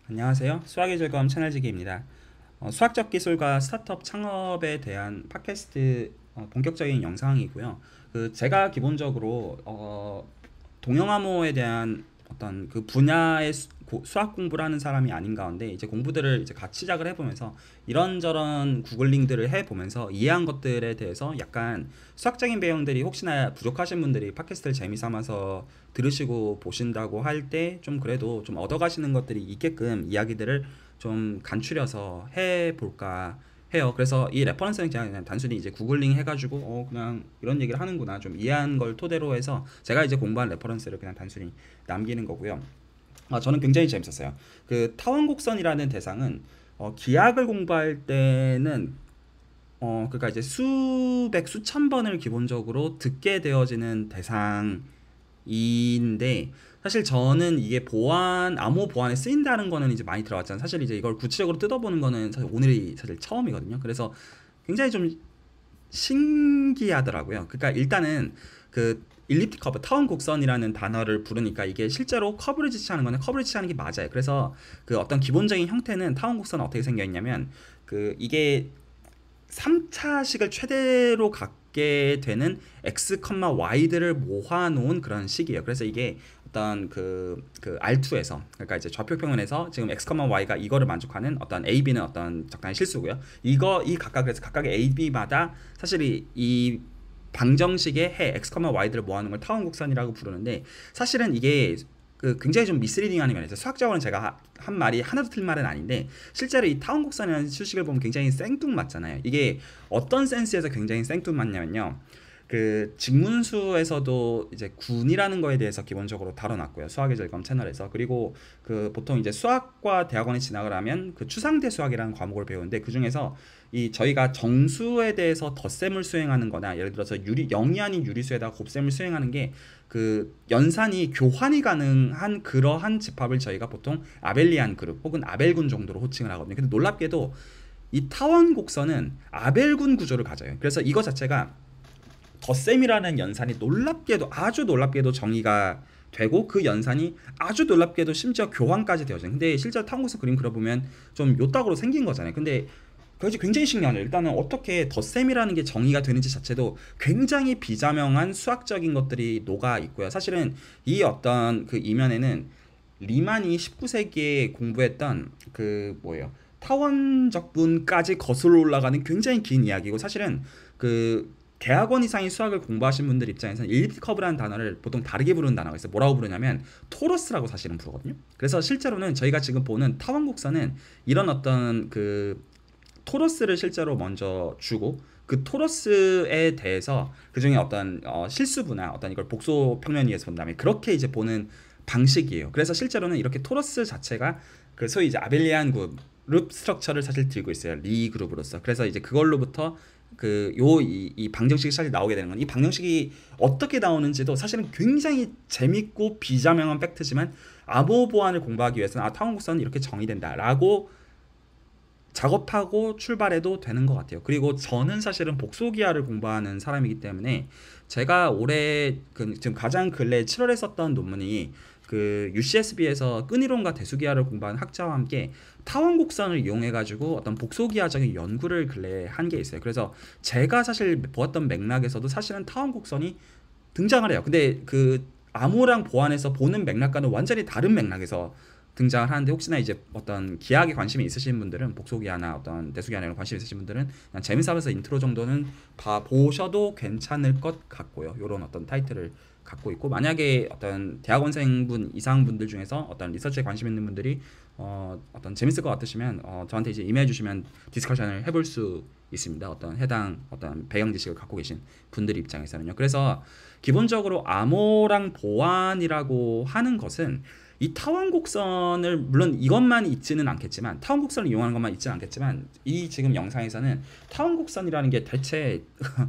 안녕하세요. 수학의 즐거움 채널지기입니다. 수학적 기술과 스타트업 창업에 대한 팟캐스트 본격적인 영상이고요. 제가 기본적으로 동영암호에 대한 어떤 그 분야의 수학 공부를 하는 사람이 아닌 가운데 이제 공부들을 이제 같이 시작을 해보면서 이런저런 구글링들을 해보면서 이해한 것들에 대해서 약간 수학적인 배경들이 혹시나 부족하신 분들이 팟캐스트를 재미삼아서 들으시고 보신다고 할 때 좀 그래도 좀 얻어가시는 것들이 있게끔 이야기들을 좀 간추려서 해볼까 해요. 그래서 이 레퍼런스는 그냥 단순히 이제 구글링 해가지고 그냥 이런 얘기를 하는구나 좀 이해한 걸 토대로 해서 제가 이제 공부한 레퍼런스를 그냥 단순히 남기는 거고요. 저는 굉장히 재밌었어요. 그 타원곡선이라는 대상은 기하학을 공부할 때는 그러니까 이제 수백 수천 번을 기본적으로 듣게 되어지는 대상인데 사실 저는 이게 암호 보안에 쓰인다는 거는 이제 많이 들어왔잖아요. 사실 이제 이걸 구체적으로 뜯어보는 거는 사실 오늘이 사실 처음이거든요. 그래서 굉장히 좀 신기하더라고요. 그러니까 일단은 그 일리프틱 커브, 타원 곡선이라는 단어를 부르니까 이게 실제로 커브를 지칭하는 거는 커브를 지칭하는 게 맞아요. 그래서 그 어떤 기본적인 형태는 타원 곡선은 어떻게 생겨 있냐면 이게 3차식을 최대로 갖게 되는 x, y들을 모아놓은 그런 식이에요. 그래서 이게 어떤 R2에서 그러니까 이제 좌표평면에서 지금 x, y가 이거를 만족하는 어떤 a, b는 어떤 적당히 실수고요. 그래서 각각의 a, b마다 사실 이 방정식의 해 x, y들을 모아놓은 걸 타원곡선이라고 부르는데 사실은 이게 굉장히 좀 미스리딩하는 면에서 수학적으로는 제가 한 말이 하나도 틀린 말은 아닌데 실제로 이 타원곡선이라는 수식을 보면 굉장히 생뚱맞잖아요. 이게 어떤 센스에서 굉장히 생뚱맞냐면요. 그 직문수에서도 이제 군이라는 거에 대해서 기본적으로 다뤄놨고요. 수학의 즐거움 채널에서. 그리고 그 보통 이제 수학과 대학원에 진학을 하면 그 추상대 수학이라는 과목을 배우는데 그 중에서 이 저희가 정수에 대해서 덧셈을 수행하는 거나 예를 들어서 영이 아닌 유리수에다가 곱셈을 수행하는 게 그 연산이 교환이 가능한 그러한 집합을 저희가 보통 아벨리안 그룹 혹은 아벨군 정도로 호칭을 하거든요. 근데 놀랍게도 이 타원 곡선은 아벨군 구조를 가져요. 그래서 이거 자체가 덧셈이라는 연산이 아주 놀랍게도 정의가 되고 그 연산이 아주 놀랍게도 심지어 교환까지 되어져요. 근데 실제로 타원곡선 그림 그려보면 좀 요따구로 생긴 거잖아요. 근데 그것이 굉장히 신기하네요. 일단은 어떻게 덧셈이라는 게 정의가 되는지 자체도 굉장히 비자명한 수학적인 것들이 녹아 있고요. 사실은 이 어떤 그 이면에는 리만이 19세기에 공부했던 그 뭐예요? 타원적분까지 거슬러 올라가는 굉장히 긴 이야기고 사실은 그 대학원 이상의 수학을 공부하신 분들 입장에서는 일리프틱 커브라는 단어를 보통 다르게 부르는 단어가 있어요. 뭐라고 부르냐면 토러스라고 사실은 부르거든요. 그래서 실제로는 저희가 지금 보는 타원곡선은 이런 어떤 그 토러스를 실제로 먼저 주고 그 토러스에 대해서 그 중에 어떤 실수부나 어떤 이걸 복소 평면 위에서 본 다음에 그렇게 이제 보는 방식이에요. 그래서 실제로는 이렇게 토러스 자체가 그 소위 이제 아벨리안 그룹 스트럭처를 사실 들고 있어요. 리 그룹으로서. 그래서 이제 그걸로부터 이 방정식이 사실 나오게 되는 건 이 방정식이 어떻게 나오는지도 사실은 굉장히 재밌고 비자명한 팩트지만 암호 보안을 공부하기 위해서는 타원곡선은 이렇게 정의된다라고 작업하고 출발해도 되는 것 같아요. 그리고 저는 사실은 복소기하를 공부하는 사람이기 때문에 제가 올해 지금 가장 근래 7월에 썼던 논문이 그 UCSB에서 끈이론과 대수기하를 공부한 학자와 함께 타원곡선을 이용해 가지고 어떤 복소기하적인 연구를 근래에 한 게 있어요. 그래서 제가 사실 보았던 맥락에서도 사실은 타원곡선이 등장을 해요. 근데 그 암호랑 보안에서 보는 맥락과는 완전히 다른 맥락에서 등장을 하는데 혹시나 이제 어떤 기하학에 관심이 있으신 분들은 복소기하나 어떤 대수기하나 이런 관심 있으신 분들은 그냥 재미삼아서 인트로 정도는 보셔도 괜찮을 것 같고요. 이런 어떤 타이틀을 갖고 있고 만약에 어떤 대학원생분 이상 분들 중에서 어떤 리서치에 관심 있는 분들이 어떤 재밌을 것 같으시면 저한테 이제 이메일 주시면 디스커션을 해볼 수 있습니다. 어떤 해당 어떤 배경 지식을 갖고 계신 분들 입장에서는요. 그래서 기본적으로 암호랑 보안이라고 하는 것은 이 타원곡선을 물론 이것만 있지는 않겠지만 타원곡선을 이용하는 것만 있지는 않겠지만 이 지금 영상에서는 타원곡선이라는 게 대체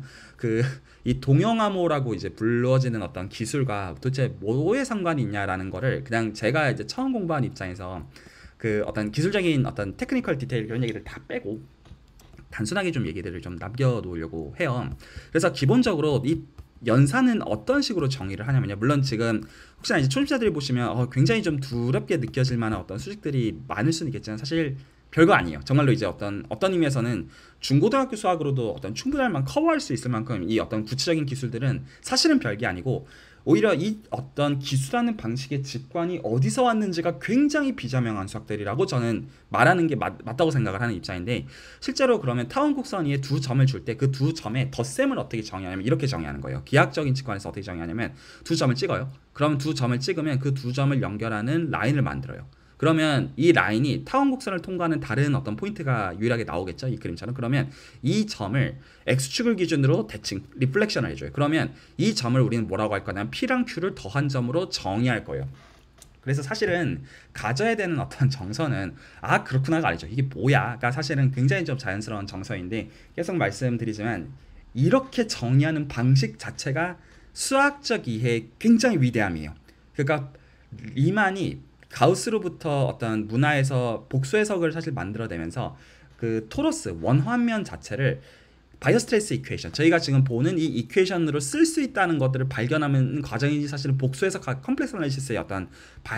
이 동영암호라고 이제 불러지는 어떤 기술과 도대체 뭐에 상관이 있냐라는 거를 그냥 제가 이제 처음 공부한 입장에서 그 어떤 기술적인 어떤 테크니컬 디테일 그런 얘기를 다 빼고 단순하게 좀 얘기들을 좀 남겨놓으려고 해요. 그래서 기본적으로 이 연산은 어떤 식으로 정의를 하냐면요. 물론 지금 혹시나 이제 초심자들이 보시면 굉장히 좀 두렵게 느껴질 만한 어떤 수식들이 많을 수는 있겠지만 사실 별거 아니에요. 정말로 이제 어떤 의미에서는 중고등학교 수학으로도 어떤 충분할 만큼 커버할 수 있을 만큼 이 어떤 구체적인 기술들은 사실은 별게 아니고 오히려 이 어떤 기술하는 방식의 직관이 어디서 왔는지가 굉장히 비자명한 수학들이라고 저는 말하는 게 맞다고 생각을 하는 입장인데, 실제로 그러면 타원 곡선위에 두 점을 줄 때 그 두 점의 덧셈을 어떻게 정의하냐면 이렇게 정의하는 거예요. 기하학적인 직관에서 어떻게 정의하냐면 두 점을 찍어요. 그러면 두 점을 찍으면 그 두 점을 연결하는 라인을 만들어요. 그러면 이 라인이 타원 곡선을 통과하는 다른 어떤 포인트가 유일하게 나오겠죠, 이 그림처럼. 그러면 이 점을 x축을 기준으로 대칭, 리플렉션을 해줘요. 그러면 이 점을 우리는 뭐라고 할 거냐면 P랑 Q를 더한 점으로 정의할 거예요. 그래서 사실은 가져야 되는 어떤 정서는 그렇구나가 아니죠. 이게 뭐야가 사실은 굉장히 좀 자연스러운 정서인데, 계속 말씀드리지만 이렇게 정의하는 방식 자체가 수학적 이해의 굉장히 위대함이에요. 그러니까 리만이 가우스로부터 어떤 문화에서 복수 해석을 사실 만들어내면서 그 토로스 원환면 자체를 바이오스트레스 이퀘이션, 저희가 지금 보는 이 이퀘이션으로 쓸 수 있다는 것들을 발견하는 과정이 사실은 복수 해석 컴플렉스 어널리시스의 어떤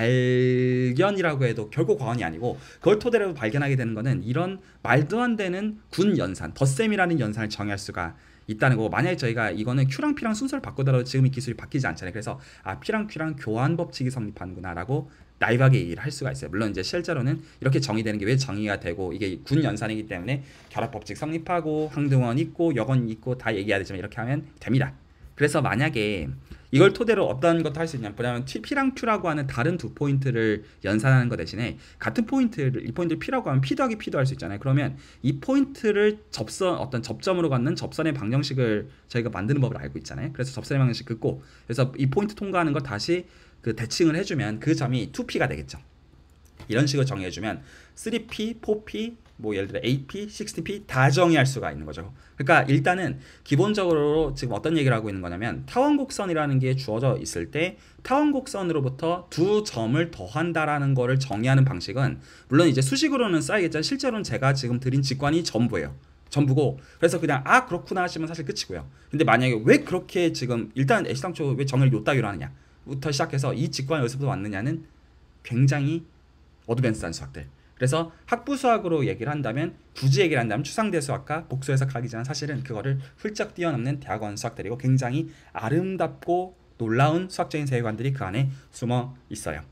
발견이라고 해도 결코 과언이 아니고, 그걸 토대로 발견하게 되는 거는 이런 말도 안 되는 군 연산, 덧셈이라는 연산을 정의할 수가 있다는 거고, 만약에 저희가 이거는 Q랑 P랑 순서를 바꾸더라도 지금 이 기술이 바뀌지 않잖아요. 그래서 P랑 Q랑 교환 법칙이 성립하는구나 라고 나이브하게 얘기를 할 수가 있어요. 물론 이제 실제로는 이렇게 정의되는 게 왜 정의가 되고, 이게 군 연산이기 때문에 결합 법칙 성립하고 항등원 있고 역원 있고 다 얘기해야 되지만 이렇게 하면 됩니다. 그래서 만약에 이걸 토대로 어떤 것도 할 수 있냐면, 뭐냐면 P랑 Q라고 하는 다른 두 포인트를 연산하는 것 대신에 같은 포인트를, 이 포인트를 P라고 하면 P 더하기 P도 할 수 있잖아요. 그러면 이 포인트를 어떤 접점으로 갖는 접선의 방정식을 저희가 만드는 법을 알고 있잖아요. 그래서 접선의 방정식 긋고, 그래서 이 포인트 통과하는 거 다시 그 대칭을 해주면 그 점이 2P가 되겠죠. 이런 식으로 정의해주면 3P, 4P, 뭐 예를 들어 8P, 16P 다 정의할 수가 있는 거죠. 그러니까 일단은 기본적으로 지금 어떤 얘기를 하고 있는 거냐면, 타원곡선이라는 게 주어져 있을 때 타원곡선으로부터 두 점을 더한다라는 거를 정의하는 방식은 물론 이제 수식으로는 써야겠지만 실제로는 제가 지금 드린 직관이 전부예요. 전부고, 그래서 그냥 그렇구나 하시면 사실 끝이고요. 근데 만약에 왜 그렇게 지금 일단 애시당초 왜 정의를 요따위로 하느냐 부터 시작해서 이 직관이 어디서부터 왔느냐는 굉장히 어드밴스한 수학들. 그래서 학부 수학으로 얘기를 한다면, 굳이 얘기를 한다면 추상대 수학과 복수 해석학이지만 사실은 그거를 훌쩍 뛰어넘는 대학원 수학들이고 굉장히 아름답고 놀라운 수학적인 세계관들이 그 안에 숨어 있어요.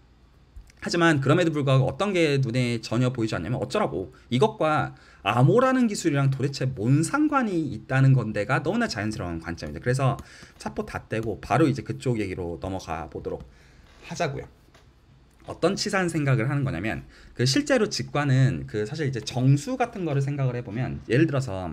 하지만 그럼에도 불구하고 어떤 게 눈에 전혀 보이지 않냐면, 어쩌라고 이것과 암호라는 기술이랑 도대체 뭔 상관이 있다는 건데가 너무나 자연스러운 관점입니다. 그래서 차포 다 떼고 바로 이제 그쪽 얘기로 넘어가 보도록 하자고요. 어떤 치사한 생각을 하는 거냐면, 그 실제로 직관은 그 사실 이제 정수 같은 거를 생각을 해보면, 예를 들어서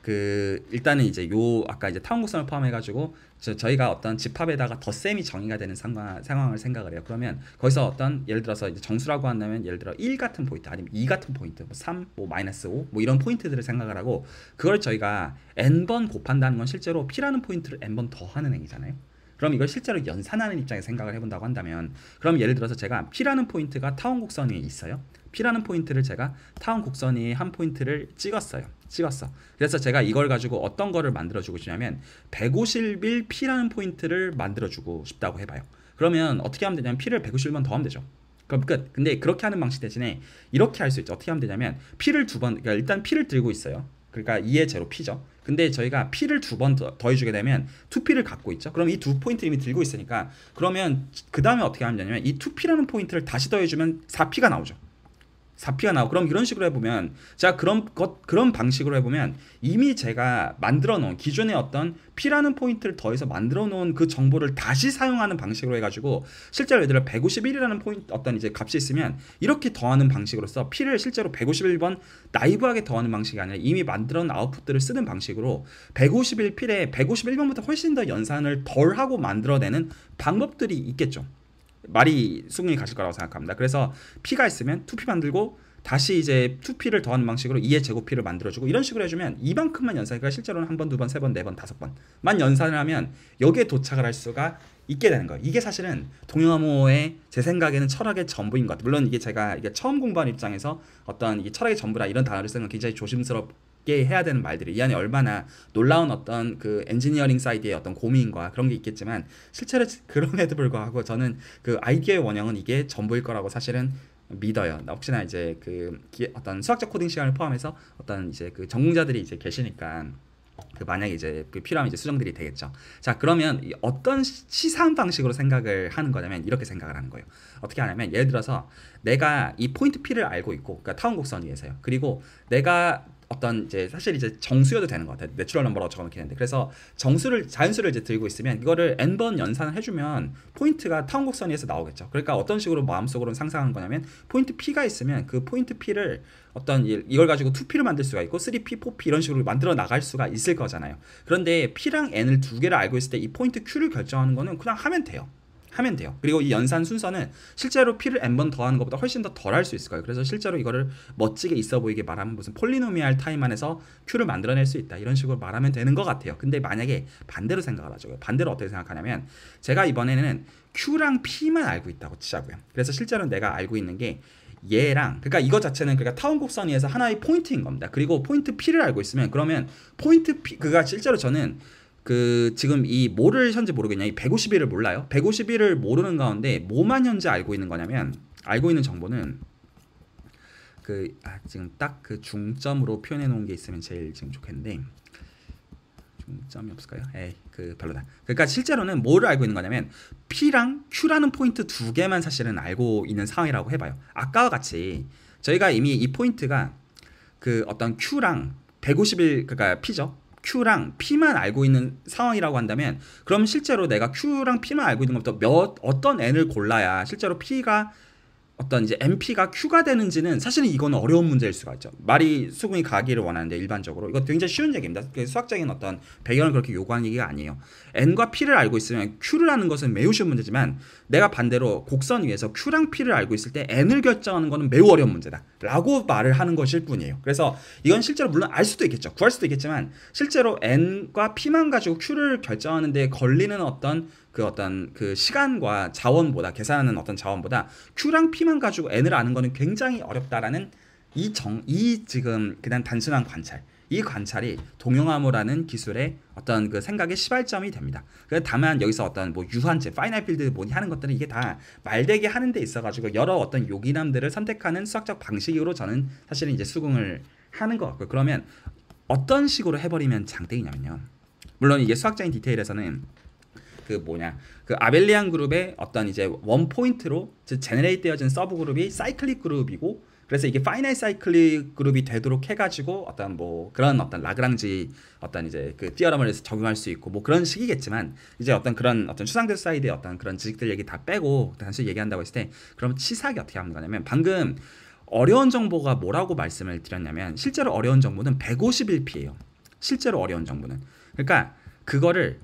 그 일단은 이제 아까 이제 타원곡선을 포함해가지고 저희가 어떤 집합에다가 덧셈이 정의가 되는 상황을 생각을 해요. 그러면 거기서 어떤 예를 들어서 이제 정수라고 한다면 예를 들어 1 같은 포인트 아니면 2 같은 포인트, 뭐 3, 뭐 마이너스 5, 뭐 이런 포인트들을 생각을 하고, 그걸 저희가 n번 곱한다는 건 실제로 P라는 포인트를 n번 더하는 행위잖아요. 그럼 이걸 실제로 연산하는 입장에서 생각을 해본다고 한다면, 그럼 예를 들어서 제가 P라는 포인트가 타원 곡선 위에 있어요. P라는 포인트를 제가 타원 곡선 위에 한 포인트를 찍었어. 그래서 제가 이걸 가지고 어떤 거를 만들어주고 싶냐면 151 P라는 포인트를 만들어주고 싶다고 해봐요. 그러면 어떻게 하면 되냐면 P를 151번 더하면 되죠. 그럼 끝. 근데 그렇게 하는 방식 대신에 이렇게 할 수 있죠. 어떻게 하면 되냐면 P를 두 번, 그러니까 일단 P를 들고 있어요. 그러니까 2의 제로 P죠. 근데 저희가 P를 두 번 더해주게 되면 2P를 갖고 있죠. 그럼 이 두 포인트 이미 들고 있으니까, 그러면 그 다음에 어떻게 하면 되냐면 이 2P라는 포인트를 다시 더해주면 4P가 나오죠. 4P가 나오고, 그럼 이런 식으로 해보면, 제가 그런 방식으로 해보면 이미 제가 만들어 놓은 기존의 어떤 P라는 포인트를 더해서 만들어 놓은 그 정보를 다시 사용하는 방식으로 해가지고, 실제로 예를 들어 151이라는 포인트 어떤 이제 값이 있으면 이렇게 더하는 방식으로서 P를 실제로 151번 나이브하게 더하는 방식이 아니라 이미 만들어 놓은 아웃풋들을 쓰는 방식으로 151P에 151번부터 훨씬 더 연산을 덜 하고 만들어내는 방법들이 있겠죠. 말이 수긍이 가실 거라고 생각합니다. 그래서 P가 있으면 2P 만들고 다시 이제 2P를 더하는 방식으로 2의 제곱 P를 만들어주고, 이런 식으로 해주면 이만큼만 연산이니까 실제로는 한 번, 두 번, 세 번, 네 번, 5번만 연산을 하면 여기에 도착을 할 수가 있게 되는 거예요. 이게 사실은 동영암호의 제 생각에는 철학의 전부인 것 같아요. 물론 이게 제가 처음 공부하는 입장에서 어떤 이게 철학의 전부라 이런 단어를 쓰는 건 굉장히 조심스럽 있게 해야 되는 말들이 이 안에 얼마나 놀라운 어떤 그 엔지니어링 사이드의 어떤 고민과 그런 게 있겠지만 실제로 그럼에도 불구하고 저는 그 아이디어의 원형은 이게 전부일 거라고 사실은 믿어요. 혹시나 이제 그 어떤 수학적 코딩 시간을 포함해서 어떤 이제 그 전공자들이 이제 계시니까 그 만약에 이제 그 필요하면 이제 수정들이 되겠죠. 자, 그러면 어떤 시상 방식으로 생각을 하는 거냐면 이렇게 생각을 하는 거예요. 어떻게 하냐면 예를 들어서 내가 이 포인트 P를 알고 있고, 그러니까 타원 곡선 위에서요. 그리고 내가 어떤 이제 사실 이제 정수여도 되는 것 같아요. 내추럴 넘버라고 적어놓겠는데, 그래서 자연수를 이제 들고 있으면 이거를 n번 연산을 해주면 포인트가 타원 곡선 위에서 나오겠죠. 그러니까 어떤 식으로 마음속으로는 상상하는 거냐면 포인트 P가 있으면 그 포인트 P를 어떤 이걸 가지고 2P를 만들 수가 있고 3P, 4P 이런 식으로 만들어 나갈 수가 있을 거잖아요. 그런데 P랑 N을 두 개를 알고 있을 때 이 포인트 Q를 결정하는 거는 그냥 하면 돼요. 그리고 이 연산 순서는 실제로 P를 n번 더하는 것보다 훨씬 더 덜 할 수 있을 거예요. 그래서 실제로 이거를 멋지게 있어 보이게 말하면 무슨 폴리노미알 타임 안에서 Q를 만들어낼 수 있다, 이런 식으로 말하면 되는 것 같아요. 근데 만약에 반대로 생각을 하죠. 반대로 어떻게 생각하냐면 제가 이번에는 Q랑 P만 알고 있다고 치자고요. 그래서 실제로 내가 알고 있는 게 얘랑, 그러니까 이거 자체는 그러니까 타원 곡선 위에서 하나의 포인트인 겁니다. 그리고 포인트 P를 알고 있으면 그러면 포인트 P, 그가 실제로 저는 그 지금 이 뭐를 현재 모르겠냐, 이 151을 몰라요. 151을 모르는 가운데 뭐만 현재 알고 있는 거냐면, 알고 있는 정보는 그 지금 딱 그 중점으로 표현해 놓은 게 있으면 제일 지금 좋겠는데 중점이 없을까요? 에이, 그 별로다. 그러니까 실제로는 뭐를 알고 있는 거냐면 P랑 Q라는 포인트 두 개만 사실은 알고 있는 상황이라고 해봐요. 아까와 같이 저희가 이미 이 포인트가 그 어떤 Q랑 151, 그러니까 P죠. Q랑 P만 알고 있는 상황이라고 한다면, 그럼 실제로 내가 Q랑 P만 알고 있는 것부터 어떤 n을 골라야 실제로 P가 어떤 이제 MP가 Q가 되는지는 사실은 이거는 어려운 문제일 수가 있죠. 말이 수긍이 가기를 원하는데 일반적으로 이거 굉장히 쉬운 얘기입니다. 수학적인 어떤 배경을 그렇게 요구하는 얘기가 아니에요. N과 P를 알고 있으면 Q를 아는 것은 매우 쉬운 문제지만, 내가 반대로 곡선 위에서 Q랑 P를 알고 있을 때 N을 결정하는 것은 매우 어려운 문제다 라고 말을 하는 것일 뿐이에요. 그래서 이건 실제로 물론 알 수도 있겠죠. 구할 수도 있겠지만 실제로 N과 P만 가지고 Q를 결정하는 데 걸리는 어떤 그 시간과 자원보다, 계산하는 어떤 자원보다 Q랑 P만 가지고 N을 아는 거는 굉장히 어렵다라는 이 지금 그냥 단순한 관찰, 이 관찰이 동용암호라는 기술의 어떤 그 생각의 시발점이 됩니다. 다만 여기서 어떤 뭐 유한체, 파이널 필드 뭐니 하는 것들은 이게 다 말되게 하는 데 있어가지고 여러 어떤 요기남들을 선택하는 수학적 방식으로 저는 사실은 이제 수긍을 하는 것 같고요. 그러면 어떤 식으로 해버리면 장땡이냐면요. 물론 이게 수학적인 디테일에서는 그 아벨리안 그룹의 어떤 이제 원 포인트로 제너레이트 되어진 서브 그룹이 사이클릭 그룹이고, 그래서 이게 파이널 사이클릭 그룹이 되도록 해가지고 어떤 뭐 그런 어떤 라그랑지 어떤 이제 그 티어럼을 적용할 수 있고 뭐 그런 식이겠지만, 이제 어떤 그런 어떤 추상대 사이드의 어떤 그런 지식들 얘기 다 빼고 단순히 얘기한다고 했을 때, 그럼 치사하게 어떻게 하는 거냐면, 방금 어려운 정보가 뭐라고 말씀을 드렸냐면 실제로 어려운 정보는 151P예요. 실제로 어려운 정보는. 그러니까 그거를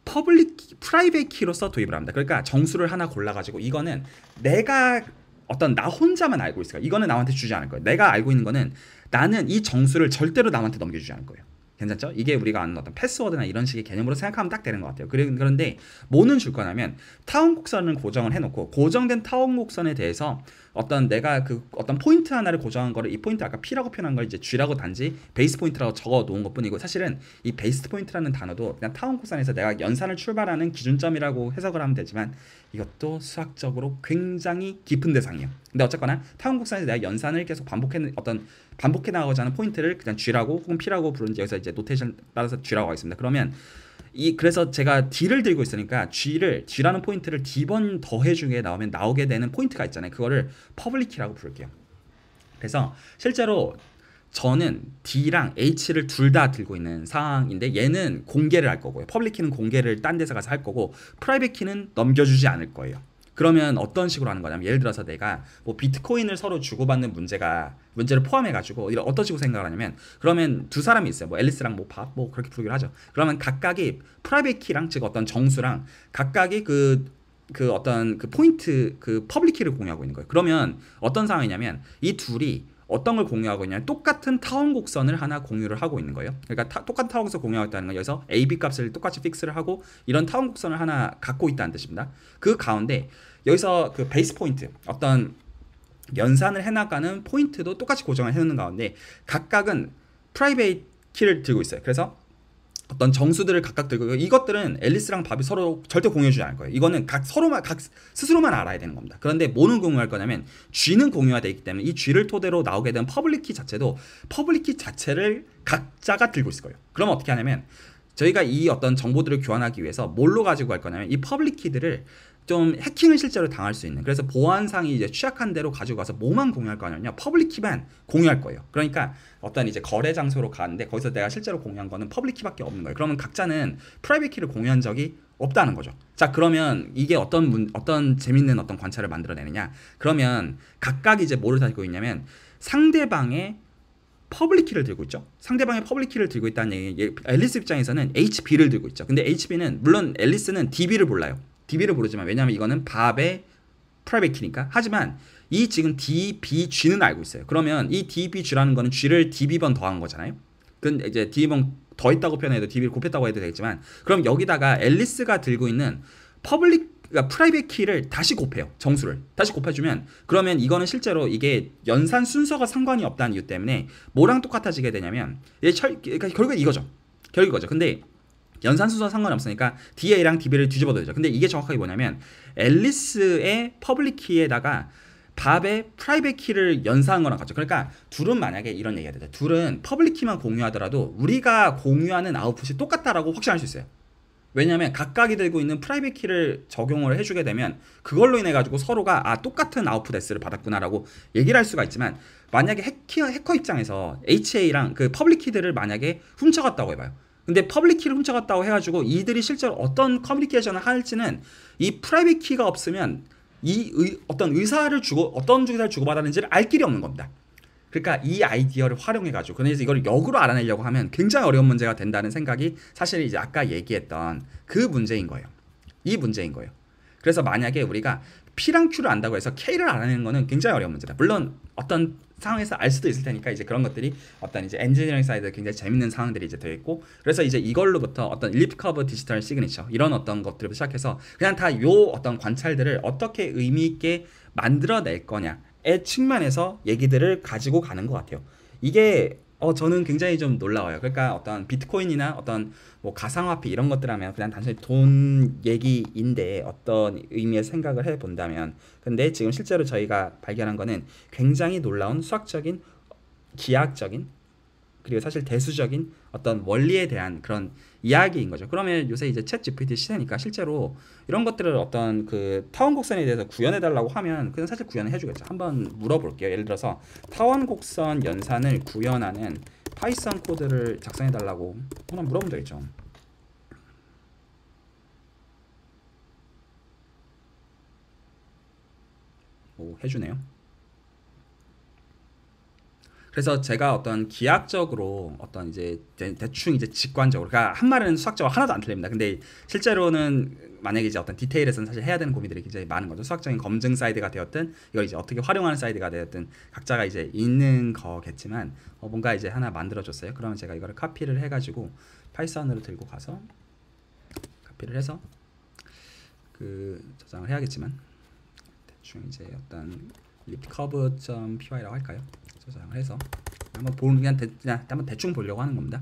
프라이빗 키로서 도입을 합니다. 그러니까 정수를 하나 골라가지고 이거는 내가 어떤 나 혼자만 알고 있을 거야. 이거는 남한테 주지 않을 거예요. 내가 알고 있는 거는 나는 이 정수를 절대로 남한테 넘겨주지 않을 거예요. 괜찮죠? 이게 우리가 아는 어떤 패스워드나 이런 식의 개념으로 생각하면 딱 되는 것 같아요. 그런데 뭐는 줄 거냐면 타원 곡선을 고정을 해놓고 고정된 타원 곡선에 대해서 어떤 내가 그 어떤 포인트 하나를 고정한 거를, 이 포인트 아까 P라고 표현한 걸 이제 G라고 단지 베이스 포인트라고 적어 놓은 것 뿐이고, 사실은 이 베이스 포인트라는 단어도 그냥 타원 곡선에서 내가 연산을 출발하는 기준점이라고 해석을 하면 되지만 이것도 수학적으로 굉장히 깊은 대상이에요. 근데 어쨌거나 타원 곡선에서 내가 연산을 계속 반복해 나가고자 하는 포인트를 그냥 G라고 혹은 P라고 부르는지 여기서 이제 노테이션 따라서 G라고 하겠습니다. 그러면 그래서 제가 D를 들고 있으니까 G라는 포인트를 D번 더해주게 나오게 되는 포인트가 있잖아요. 그거를 퍼블릭 키라고 부를게요. 그래서 실제로 저는 D랑 H를 둘 다 들고 있는 상황인데, 얘는 공개를 할 거고요. 퍼블릭 키는 공개를 딴 데서 가서 할 거고, 프라이빗 키는 넘겨주지 않을 거예요. 그러면 어떤 식으로 하는 거냐면, 예를 들어서 내가 뭐 비트코인을 서로 주고받는 문제를 포함해가지고 어떤 식으로 생각을 하냐면, 그러면 두 사람이 있어요. 뭐 앨리스랑 뭐 밥 뭐 그렇게 부르기로 하죠. 그러면 각각이 프라이빗 키랑, 즉 어떤 정수랑 각각이 그 어떤 그 포인트 그 퍼블릭 키를 공유하고 있는 거예요. 그러면 어떤 상황이냐면 이 둘이 어떤 걸 공유하고 있냐면 똑같은 타원 곡선을 하나 공유를 하고 있는 거예요. 그러니까 똑같은 타원 곡선을 공유하고 있다는 건 여기서 A, B 값을 똑같이 픽스를 하고 이런 타원 곡선을 하나 갖고 있다는 뜻입니다. 그 가운데 여기서 그 베이스 포인트, 어떤 연산을 해나가는 포인트도 똑같이 고정을 해놓는 가운데 각각은 프라이빗 키를 들고 있어요. 그래서 어떤 정수들을 각각 들고 이것들은 앨리스랑 밥이 서로 절대 공유해주지 않을 거예요. 이거는 각 스스로만 알아야 되는 겁니다. 그런데 뭐는 공유할 거냐면 G는 공유가 되어 있기 때문에 이 G를 토대로 나오게 된 퍼블릭 키 자체도 퍼블릭 키 자체를 각자가 들고 있을 거예요. 그러면 어떻게 하냐면 저희가 이 어떤 정보들을 교환하기 위해서 뭘로 가지고 갈 거냐면 이 퍼블릭 키들을 좀 해킹을 실제로 당할 수 있는, 그래서 보안상이 이제 취약한 대로 가지고 가서 뭐만 공유할 거냐면요, 퍼블릭 키만 공유할 거예요. 그러니까 어떤 이제 거래 장소로 가는데 거기서 내가 실제로 공유한 거는 퍼블릭 키밖에 없는 거예요. 그러면 각자는 프라이빗 키를 공유한 적이 없다는 거죠. 자, 그러면 이게 어떤 재밌는 어떤 관찰을 만들어내느냐? 그러면 각각 이제 뭐를 가지고 있냐면 상대방의 퍼블릭 키를 들고 있죠. 상대방의 퍼블릭 키를 들고 있다는 얘기. 앨리스 입장에서는 HB를 들고 있죠. 근데 HB는 물론 앨리스는 DB를 몰라요. DB를 모르지만, 왜냐하면 이거는 밥의 프라이빗 키니까. 하지만 이 지금 DBG는 알고 있어요. 그러면 이 DBG라는 거는 G를 DB번 더한 거잖아요. 근데 이제 DB번 더 있다고 표현해도 DB를 곱했다고 해도 되겠지만, 그럼 여기다가 앨리스가 들고 있는 그러니까 프라이빗 키를 다시 곱해요. 정수를 다시 곱해주면, 그러면 이거는 실제로 이게 연산 순서가 상관이 없다는 이유 때문에 뭐랑 똑같아지게 되냐면, 그러니까 결국엔 이거죠. 근데 연산 순서 상관이 없으니까 DA랑 DB를 뒤집어도 되죠. 근데 이게 정확하게 뭐냐면 앨리스의 퍼블릭 키에다가 밥의 프라이빗 키를 연산한 거랑 같죠. 그러니까 둘은 만약에 이런 얘기가 되죠. 둘은 퍼블릭 키만 공유하더라도 우리가 공유하는 아웃풋이 똑같다라고 확신할 수 있어요. 왜냐하면 각각이 들고 있는 프라이빗 키를 적용을 해주게 되면 그걸로 인해 가지고 서로가 똑같은 아웃풋 S를 받았구나라고 얘기를 할 수가 있지만, 만약에 해커 입장에서 HA랑 그 퍼블릭 키들을 만약에 훔쳐갔다고 해봐요. 근데 퍼블릭 키를 훔쳐갔다고 해가지고 이들이 실제로 어떤 커뮤니케이션을 할지는 이 프라이빗 키가 없으면 어떤 의사를 주고받았는지를 알 길이 없는 겁니다. 그러니까 이 아이디어를 활용해가지고, 그래서 이걸 역으로 알아내려고 하면 굉장히 어려운 문제가 된다는 생각이 사실 이제 아까 얘기했던 그 문제인 거예요. 이 문제인 거예요. 그래서 만약에 우리가 P랑 Q를 안다고 해서 K를 알아내는 거는 굉장히 어려운 문제다. 물론 어떤 상황에서 알 수도 있을 테니까 이제 그런 것들이 어떤 이제 엔지니어링 사이드 굉장히 재밌는 상황들이 이제 되어 있고, 그래서 이제 이걸로부터 어떤 일리프트 커브 디지털 시그니처 이런 어떤 것들부터 시작해서 그냥 다 요 어떤 관찰들을 어떻게 의미 있게 만들어낼 거냐의 측면에서 얘기들을 가지고 가는 것 같아요. 이게 저는 굉장히 좀 놀라워요. 그러니까 어떤 비트코인이나 어떤 뭐 가상화폐 이런 것들 하면 그냥 단순히 돈 얘기인데 어떤 의미의 생각을 해본다면, 근데 지금 실제로 저희가 발견한 거는 굉장히 놀라운 수학적인, 기하학적인, 그리고 사실 대수적인 어떤 원리에 대한 그런 이야기인 거죠. 그러면 요새 이제 챗 GPT 시대니까 실제로 이런 것들을 어떤 그 타원 곡선에 대해서 구현해 달라고 하면 그냥 사실 구현해 주겠죠. 한번 물어볼게요. 예를 들어서 타원 곡선 연산을 구현하는 파이썬 코드를 작성해 달라고 한번 물어보면 되겠죠. 오, 해주네요. 그래서 제가 어떤 기하학적으로 어떤 이제 대충 이제 직관적으로, 그러니까 한 말은 수학적으로 하나도 안 틀립니다. 근데 실제로는 만약에 이제 어떤 디테일에서는 사실 해야 되는 고민들이 굉장히 많은 거죠. 수학적인 검증 사이드가 되었든 이걸 이제 어떻게 활용하는 사이드가 되었든 각자가 이제 있는 거겠지만, 뭔가 이제 하나 만들어줬어요. 그러면 제가 이거를 카피를 해가지고 파이썬으로 들고 가서 카피를 해서 그 저장을 해야겠지만, 대충 이제 어떤 curve.py라고 할까요? 저장을 해서 그냥 한번 대충 보려고 하는 겁니다.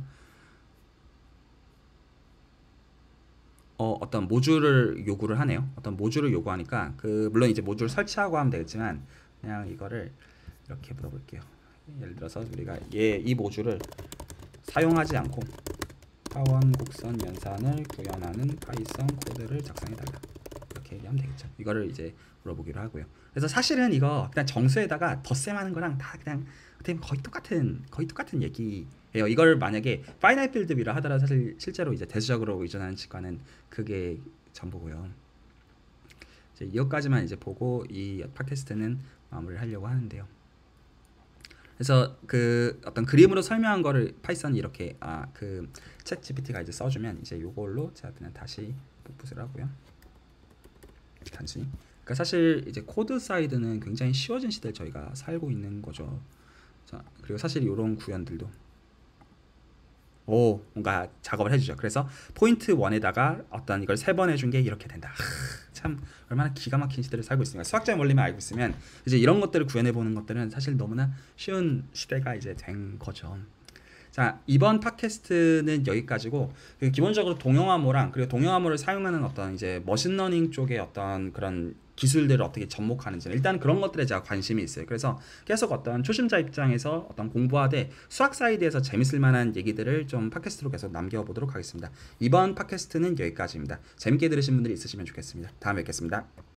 어떤 모듈을 요구를 하네요. 어떤 모듈을 요구하니까 물론 이제 모듈 설치하고 하면 되겠지만, 그냥 이거를 이렇게 물어볼게요. 예를 들어서 우리가 이 모듈을 사용하지 않고 타원 곡선 연산을 구현하는 파이썬 코드를 작성해달라, 이렇게 얘기하면 되겠죠. 이거를 이제 물어보기로 하고요. 그래서 사실은 이거 그냥 정수에다가 덧셈하는 거랑 다 그냥 거의 똑같은 얘기예요. 이걸 만약에 파이나이트 필드 뷰라 하더라도 사실 실제로 이제 대수적으로 의존하는 직관은 그게 전부고요. 이제 이것까지만 이제 보고 이 팟캐스트는 마무리를 하려고 하는데요. 그래서 그 어떤 그림으로 설명한 거를 파이썬이 이렇게 그 챗 GPT가 이제 써주면 이제 요걸로 제가 그냥 다시 복붙을 하고요. 단순히. 그러니까 사실 이제 코드 사이드는 굉장히 쉬워진 시대를 저희가 살고 있는 거죠. 자, 그리고 사실 이런 구현들도 뭔가 작업을 해주죠. 그래서 포인트 1에다가 어떤 이걸 3번 해준 게 이렇게 된다. 참 얼마나 기가 막힌 시대를 살고 있습니까? 수학적인 원리만 알고 있으면 이제 이런 것들을 구현해 보는 것들은 사실 너무나 쉬운 시대가 이제 된 거죠. 자, 이번 팟캐스트는 여기까지고 그 기본적으로 동영화모랑 그리고 동영화모를 사용하는 어떤 이제 머신러닝 쪽의 어떤 그런 기술들을 어떻게 접목하는지 일단 그런 것들에 제가 관심이 있어요. 그래서 계속 어떤 초심자 입장에서 어떤 공부하되 수학 사이드에서 재밌을 만한 얘기들을 좀 팟캐스트로 계속 남겨보도록 하겠습니다. 이번 팟캐스트는 여기까지입니다. 재밌게 들으신 분들이 있으시면 좋겠습니다. 다음에 뵙겠습니다.